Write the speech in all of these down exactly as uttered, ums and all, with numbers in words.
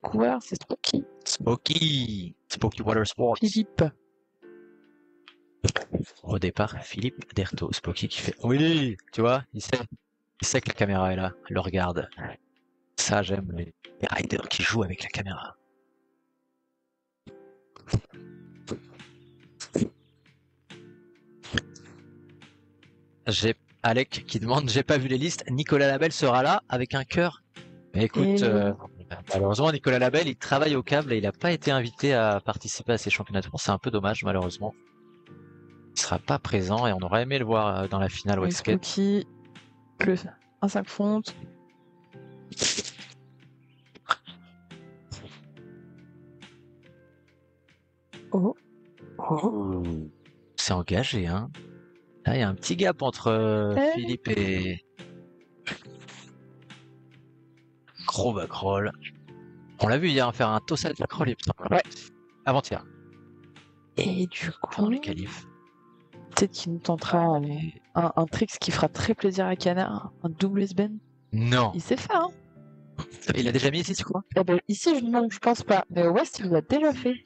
coureur, c'est Spocky. Spocky Spocky Water Sports. Philippe. Au départ, Philippe Derto. Spocky qui fait oui, tu vois, il sait, il sait que la caméra est là, il le regarde. Ça, j'aime les, les riders qui jouent avec la caméra. J'ai Alec qui demande, j'ai pas vu les listes. Nicolas Labelle sera là avec un cœur. Mais écoute, Et- euh, malheureusement, Nicolas Labelle, il travaille au câble et il n'a pas été invité à participer à ces championnats de France. C'est un peu dommage, malheureusement. Il sera pas présent et on aurait aimé le voir euh, dans la finale et Westgate. Spocky. Le un cinq fonte. Oh. Oh. C'est engagé, hein. Là, il y a un petit gap entre euh, Eh. Philippe et gros backroll. On l'a vu hier faire un tossal backroll, il me semble. Ouais. Avant-hier. Et du Dans coup, les qualifs. peut-être qu'il nous tentera euh, un, un tricks qui fera très plaisir à Canard, un double S-Ben. Non. Il sait faire, hein. Il a déjà mis ici, tu crois? Eh ben, ici, je, non, je pense pas. Mais au West, il l'a déjà fait.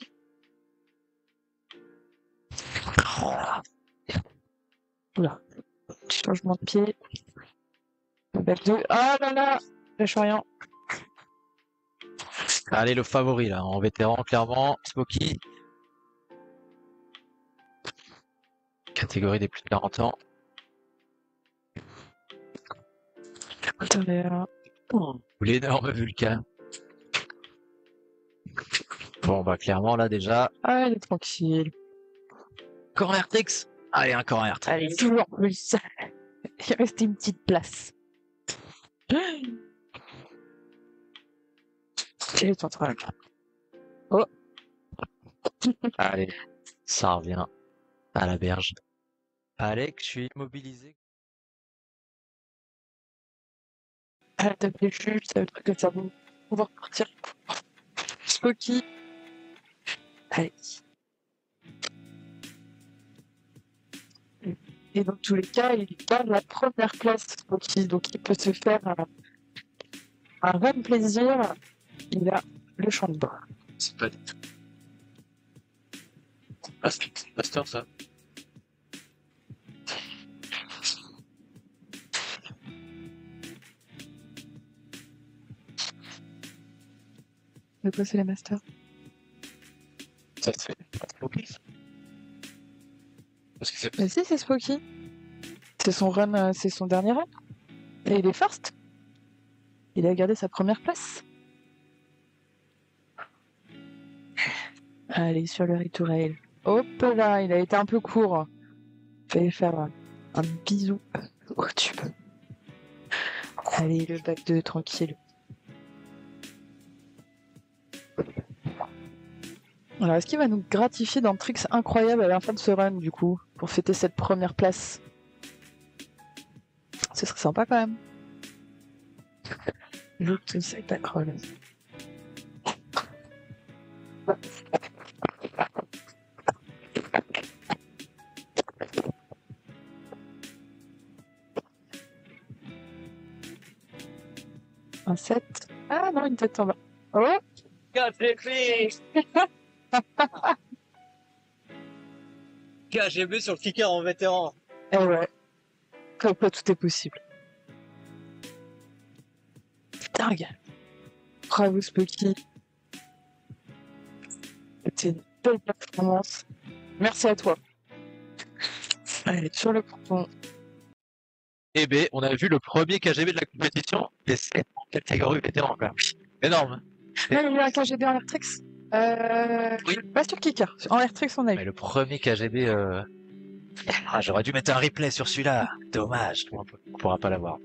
Oula. Petit changement de pied. Back deux. Ah là là. Lâche rien. Allez, le favori, là, en vétéran, clairement. Spocky. Catégorie des plus de quarante ans. Attendez, là. L'énorme Vulcain. Bon, bah, clairement, là, déjà. Ah, il est tranquille. Corner tricks. Allez, un corner tricks. Allez, toujours plus. Il reste une petite place. Il est en train. Oh. Allez, ça revient à la berge. Alec, je suis immobilisé. Ah, t'as fait chute, ça veut dire que ça va. On va repartir. Spocky. Allez. Et dans tous les cas, il garde la première place, Spocky. Donc il peut se faire un, un vrai plaisir. Il a le champ de bas. C'est pas du tout. Ah, c'est Master, ça. De quoi c'est les masters? Ça, c'est Spocky. Parce que c'est Mais si, c'est Spocky. C'est son run, euh, c'est son dernier run. Et il est first. Il a gardé sa première place. Allez, sur le ritourelle. Hop là, il a été un peu court. Fallait faire un, un bisou au tube. Allez, le bac deux, tranquille. Alors, est-ce qu'il va nous gratifier d'un tricks incroyable à la fin de ce run, du coup, pour fêter cette première place? Ce serait sympa quand même. Look to side backroll. Un sept. Ah non, une tête en bas. Oh! K G B K G B sur le kicker en vétéran. Eh ouais. Comme quoi tout est possible. Dingue. Bravo Spocky. C'était une belle performance. Merci à toi. Allez, sur le canton. Eh ben, on a vu le premier K G B de la compétition, et c'est en catégorie vétéran, quoi. Énorme. Là, il y a un K G B en Airtrix. Euh... Oui. Pas sur Kicker. En Airtrix, on a Mais eu. le premier K G B, euh... ah, j'aurais dû mettre un replay sur celui-là. Dommage, on ne pourra pas l'avoir.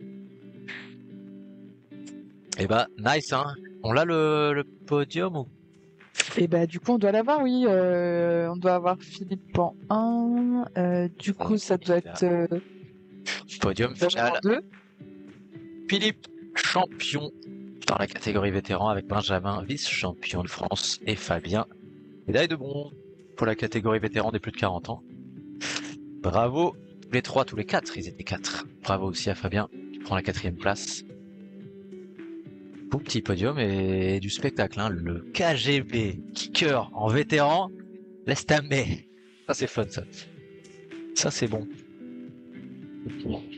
Eh bah, nice, hein. On l'a le, le podium ou... Et bah, du coup, on doit l'avoir, oui. Euh, on doit avoir Philippe en un. Euh, du coup, ça doit être euh, Podium final. en deux. Philippe, champion dans la catégorie vétéran avec Benjamin, vice-champion de France, et Fabien, médaille de bronze pour la catégorie vétéran des plus de quarante ans. Bravo, tous les trois, tous les quatre, ils étaient quatre. Bravo aussi à Fabien, qui prend la quatrième place. beau petit podium et du spectacle. Hein. Le K G B kicker en vétéran, laisse ta main. Ça c'est fun ça. Ça c'est bon.